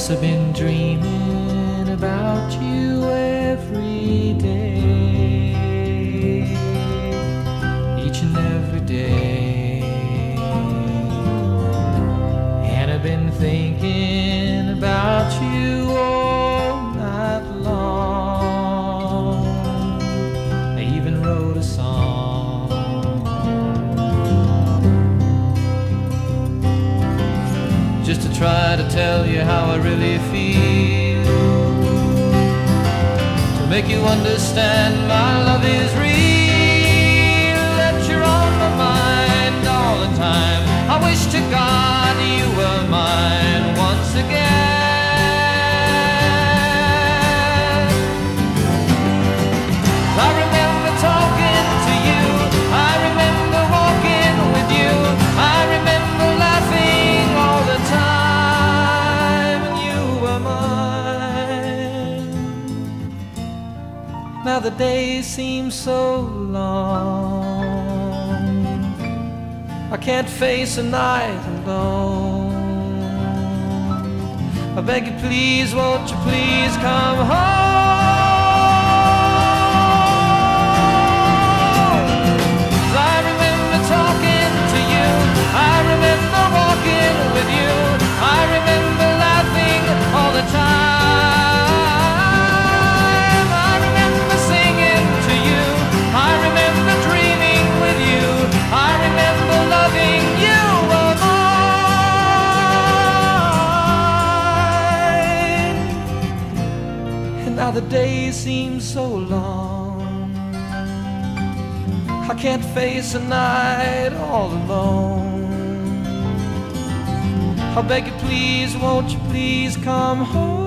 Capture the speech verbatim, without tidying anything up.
Yes, I've been dreaming about you every day, each and every day. And I've been thinking about you all night long. I even wrote a song just to try to tell you how I really feel, to make you understand my love is real, that you're on my mind all the time. I wish to God you were mine once again. I remember talking to you, I remember walking with you, I remember laughing all the time, and you were mine. Now the days seem so long, I can't face a night alone. I beg you please, won't you please come home? 'Cause I remember talking to you, I remember walking with you, I remember laughing all the time. I remember singing to you, I remember dreaming with you, I remember loving you. Now the days seem so long, I can't face a night all alone. I beg you please, won't you please come home?